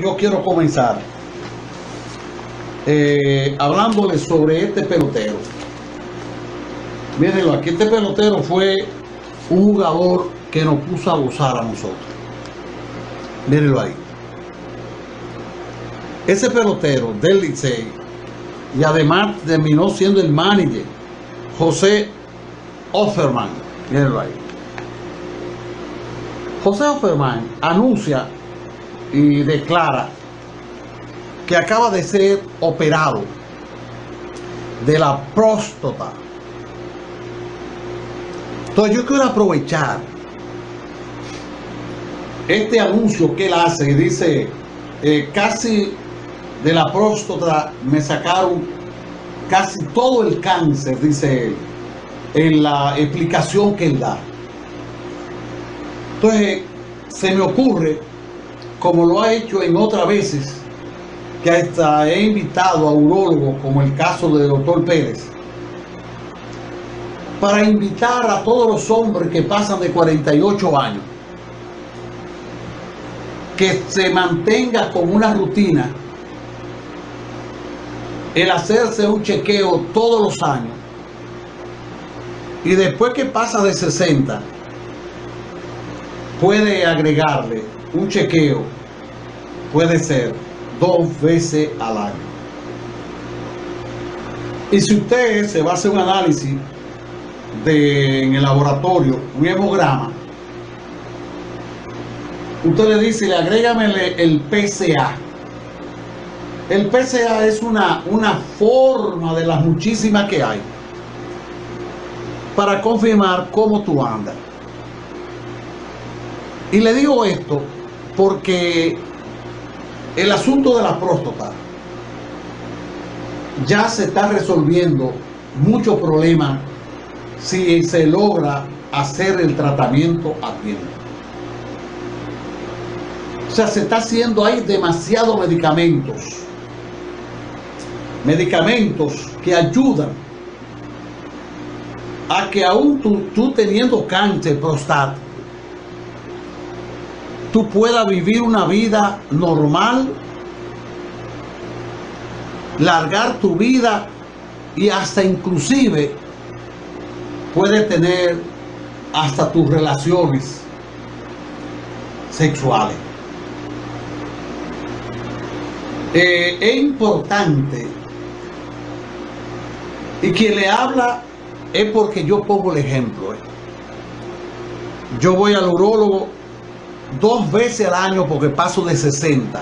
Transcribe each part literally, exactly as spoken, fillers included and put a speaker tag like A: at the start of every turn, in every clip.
A: yo quiero comenzar eh, hablándoles sobre este pelotero. Mírenlo, aquí este pelotero fue un jugador que nos puso a gozar a nosotros. Mírenlo ahí. Ese pelotero del Licey, y además terminó siendo el manager, José Offerman. Mírenlo ahí. José Offerman anuncia y declara que acaba de ser operado de la próstata. Entonces yo quiero aprovechar este anuncio que él hace y dice, eh, casi de la próstata me sacaron casi todo el cáncer, dice él, en la explicación que él da. Entonces se me ocurre, como lo ha hecho en otras veces, que hasta he invitado a urólogos, como el caso del doctor Pérez, para invitar a todos los hombres que pasan de cuarenta y ocho años, que se mantenga con una rutina, el hacerse un chequeo todos los años, y después que pasa de sesenta, puede agregarle un chequeo, puede ser dos veces al año. Y si usted se va a hacer un análisis de, en el laboratorio, un hemograma, usted le dice, le agrégame el P C A. El P C A es una, una forma de las muchísimas que hay para confirmar cómo tú andas. Y le digo esto porque el asunto de la próstata ya se está resolviendo muchos problemas si se logra hacer el tratamiento a tiempo. O sea, se está haciendo, hay demasiados medicamentos, medicamentos que ayudan a que aún tú, tú teniendo cáncer prostático, tú puedas vivir una vida normal, largar tu vida y hasta inclusive puedes tener hasta tus relaciones sexuales. Eh, es importante, y quien le habla es porque yo pongo el ejemplo. Eh. Yo voy al urólogo dos veces al año porque paso de sesenta,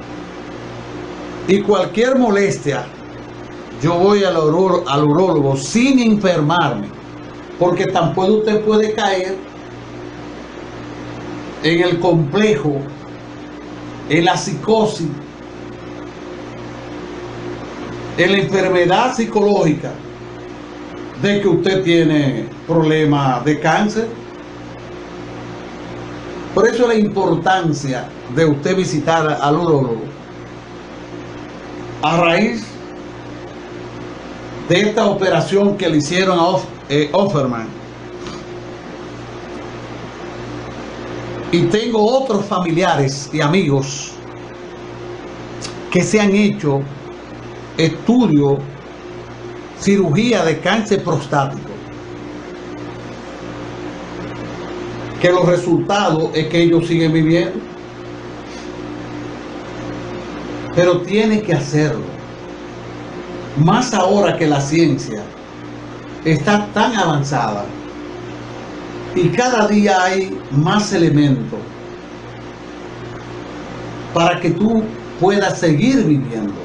A: y cualquier molestia yo voy al, uro, al urólogo sin enfermarme, porque tampoco usted puede caer en el complejo, en la psicosis, en la enfermedad psicológica de que usted tiene problemas de cáncer. Por eso la importancia de usted visitar al urólogo a raíz de esta operación que le hicieron a eh, Offerman. Y tengo otros familiares y amigos que se han hecho estudio, cirugía de cáncer prostático, que los resultados es que ellos siguen viviendo, pero tiene que hacerlo, más ahora que la ciencia está tan avanzada y cada día hay más elementos para que tú puedas seguir viviendo.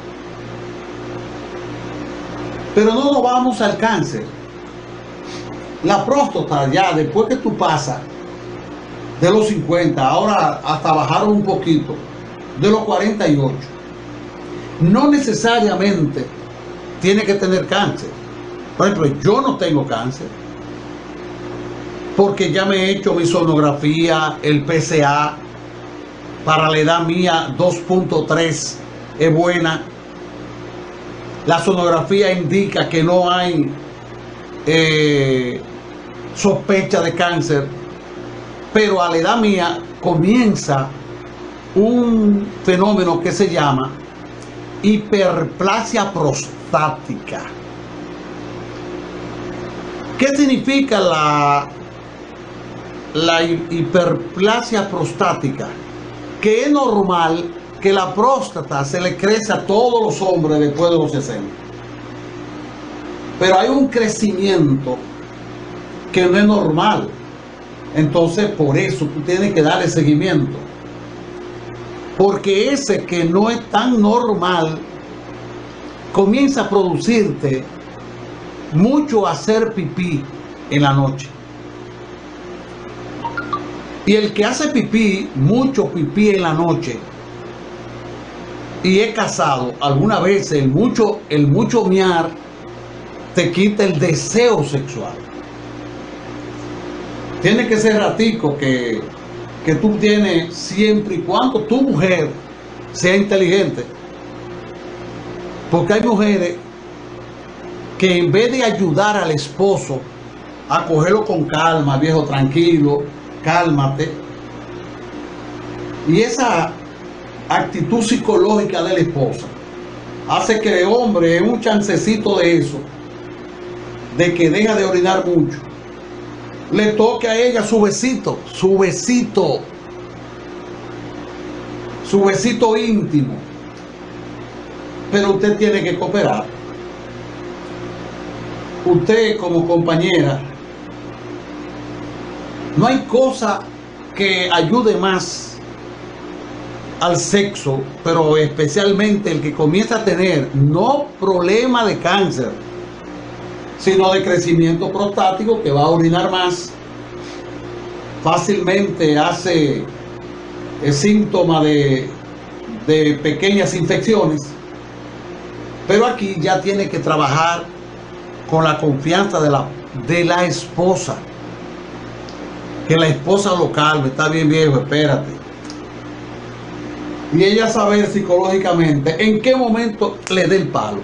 A: Pero no nos vamos al cáncer. La próstata, ya después que tú pasas de los cincuenta, ahora hasta bajaron un poquito, de los cuarenta y ocho, no necesariamente tiene que tener cáncer. Por ejemplo, yo no tengo cáncer porque ya me he hecho mi sonografía, el P C A, para la edad mía dos punto tres es buena. La sonografía indica que no hay eh, sospecha de cáncer, pero a la edad mía comienza un fenómeno que se llama hiperplasia prostática. ¿Qué significa la, la hiperplasia prostática? Que es normal que la próstata se le crece a todos los hombres después de los sesenta. Pero hay un crecimiento que no es normal. Entonces, por eso tú tienes que darle seguimiento. Porque ese que no es tan normal comienza a producirte mucho hacer pipí en la noche. Y el que hace pipí, mucho pipí en la noche, y es casado, alguna vez el mucho, el mucho miar te quita el deseo sexual. Tiene que ser ratico que, que tú tienes, siempre y cuando tu mujer sea inteligente. Porque hay mujeres que en vez de ayudar al esposo a cogerlo con calma, viejo, tranquilo, cálmate, y esa actitud psicológica de la esposa hace que el hombre, en un chancecito de eso, de que deja de orinar mucho, le toque a ella su besito, su besito, su besito íntimo. Pero usted tiene que cooperar. Usted como compañera, no hay cosa que ayude más al sexo, pero especialmente el que comienza a tener no problema de cáncer, sino de crecimiento prostático, que va a orinar más, fácilmente hace el síntoma de, de pequeñas infecciones. Pero aquí ya tiene que trabajar con la confianza de la, de la esposa. Que la esposa lo calme, está bien viejo, espérate. Y ella saber psicológicamente en qué momento le dé el palo.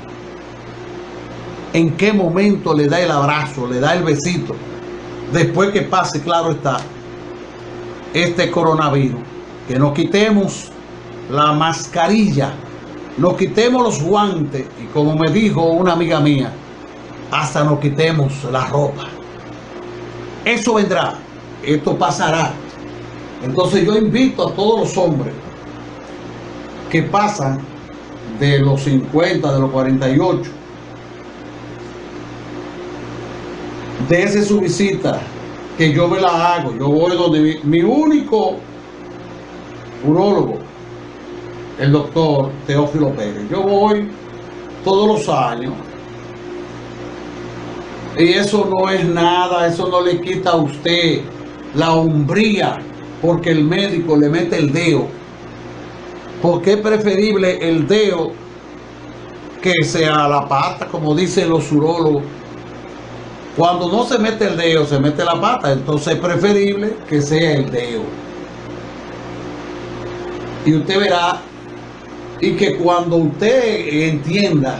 A: En qué momento le da el abrazo, le da el besito. Después que pase, claro está, este coronavirus. Que nos quitemos la mascarilla, nos quitemos los guantes y, como me dijo una amiga mía, hasta nos quitemos la ropa. Eso vendrá, esto pasará. Entonces yo invito a todos los hombres que pasan de los cincuenta, de los cuarenta y ocho, dése su visita, que yo me la hago. Yo voy donde mi, mi único urólogo, el doctor Teófilo Pérez. Yo voy todos los años. Y eso no es nada, eso no le quita a usted la hombría, porque el médico le mete el dedo. Porque es preferible el dedo que sea la pata, como dicen los urólogos. Cuando no se mete el dedo, se mete la pata. Entonces es preferible que sea el dedo. Y usted verá, y que cuando usted entienda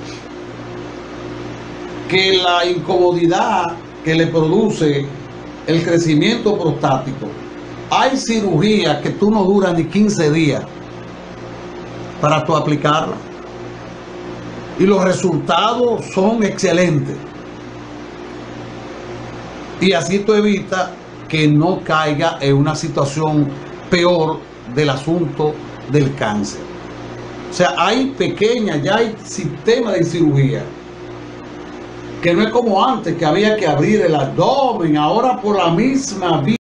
A: que la incomodidad que le produce el crecimiento prostático, hay cirugía que tú no duras ni quince días para tú aplicarla. Y los resultados son excelentes. Y así tú evitas que no caiga en una situación peor del asunto del cáncer. O sea, hay pequeñas, ya hay sistemas de cirugía, que no es como antes, que había que abrir el abdomen. Ahora por la misma vía